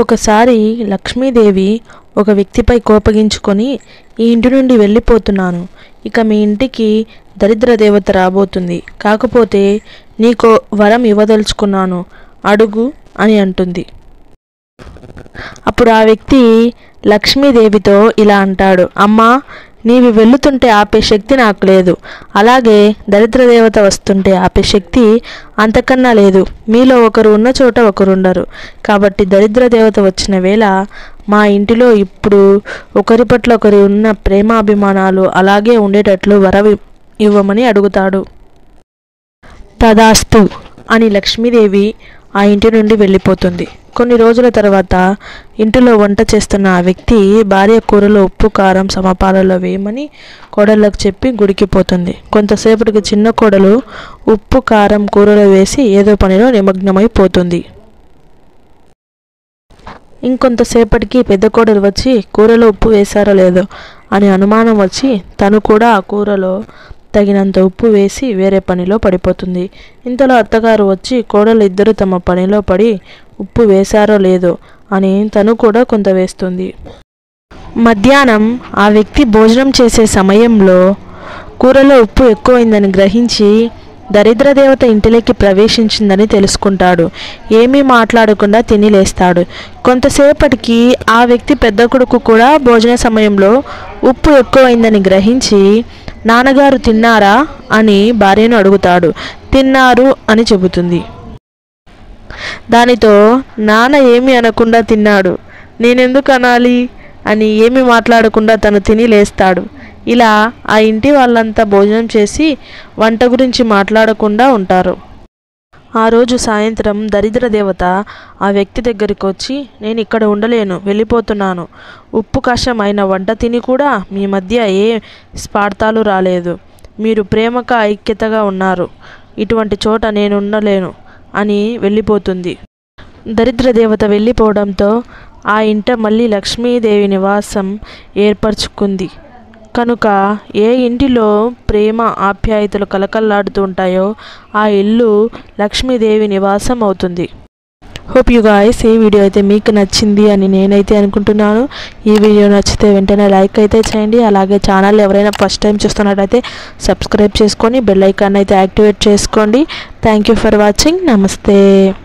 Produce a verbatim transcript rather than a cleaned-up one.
ఒకసారి లక్ష్మీదేవి ఒక వ్యక్తిపై కోపగించుకొని ఈ ఇంటి నుండి వెళ్ళిపోతున్నాను, ఇక మీ ఇంటికి దరిద్ర దేవత రాబోతుంది, కాకపోతే నీకో వరం ఇవ్వదలుచుకున్నాను, అడుగు అని అంటుంది. అప్పుడు ఆ వ్యక్తి లక్ష్మీదేవితో ఇలా అంటాడు, అమ్మా, నీవి వెళుతుంటే ఆపే శక్తి నాకు లేదు, అలాగే దరిద్ర దేవత వస్తుంటే ఆపే శక్తి అంతకన్నా లేదు. మీలో ఒకరు ఉన్న చోట ఒకరు ఉండరు, కాబట్టి దరిద్ర దేవత వచ్చిన వేళ మా ఇంటిలో ఇప్పుడు ఒకరి పట్ల ఒకరి ఉన్న ప్రేమాభిమానాలు అలాగే ఉండేటట్లు వరం ఇవ్వమని అడుగుతాడు. తదాస్తు అని లక్ష్మీదేవి ఆ ఇంటి నుండి వెళ్ళిపోతుంది. కొన్ని రోజుల తర్వాత ఇంటిలో వంట చేస్తున్న ఆ వ్యక్తి భార్య కూరలో ఉప్పు కారం సమపాలలో వేయమని కోడళ్ళకు చెప్పి గుడికి పోతుంది. కొంతసేపటికి చిన్న కోడలు ఉప్పు కారం కూరలో వేసి ఏదో పనిలో నిమగ్నమైపోతుంది. ఇంకొంతసేపటికి పెద్ద కోడలు వచ్చి కూరలో ఉప్పు వేశారో లేదో అని అనుమానం వచ్చి తను కూడా ఆ కూరలో తగినంత ఉప్పు వేసి వేరే పనిలో పడిపోతుంది. ఇంతలో అత్తగారు వచ్చి కోడలు ఇద్దరు తమ పనిలో పడి ఉప్పు వేశారో లేదో అని తను కూడా కొంత వేస్తుంది. మధ్యాహ్నం ఆ వ్యక్తి భోజనం చేసే సమయంలో కూరలో ఉప్పు ఎక్కువైందని గ్రహించి దరిద్ర దేవత ఇంటిలోకి ప్రవేశించిందని తెలుసుకుంటాడు. ఏమీ మాట్లాడకుండా తిని లేస్తాడు. కొంతసేపటికి ఆ వ్యక్తి పెద్ద కొడుకు కూడా భోజన సమయంలో ఉప్పు ఎక్కువైందని గ్రహించి నాన్నగారు తిన్నారా అని భార్యను అడుగుతాడు. తిన్నారు అని చెబుతుంది. దానితో నాన్న ఏమీ అనకుండా తిన్నాడు, నేనెందుకు అనాలి అని ఏమీ మాట్లాడకుండా తను తిని లేస్తాడు. ఇలా ఆ ఇంటి వాళ్ళంతా భోజనం చేసి వంట గురించి మాట్లాడకుండా ఉంటారు. ఆ రోజు సాయంత్రం దరిద్ర దేవత ఆ వ్యక్తి దగ్గరికి వచ్చి, నేను ఇక్కడ ఉండలేను, వెళ్ళిపోతున్నాను. ఉప్పు కషం అయిన వంట తిని కూడా మీ మధ్య ఏ స్పార్థాలు రాలేదు, మీరు ప్రేమగా ఐక్యతగా ఉన్నారు, ఇటువంటి చోట నేను ఉండలేను అని వెళ్ళిపోతుంది. దరిద్ర దేవత వెళ్ళిపోవడంతో ఆ ఇంట మళ్ళీ లక్ష్మీదేవి నివాసం ఏర్పరచుకుంది. కనుక ఏ ఇంటిలో ప్రేమ ఆప్యాయతలు కలకల్లాడుతూ ఉంటాయో ఆ ఇల్లు లక్ష్మీదేవి నివాసం అవుతుంది. హోప్ యు గాయ్స్ ఈ వీడియో అయితే మీకు నచ్చింది అని నేనైతే అనుకుంటున్నాను. ఈ వీడియో నచ్చితే వెంటనే లైక్ అయితే చేయండి. అలాగే ఛానల్ ఎవరైనా ఫస్ట్ టైం చూస్తున్నట్టయితే సబ్స్క్రైబ్ చేసుకొని బెల్ ఐకాన్ అయితే యాక్టివేట్ చేసుకోండి. Thank you for watching. నమస్తే.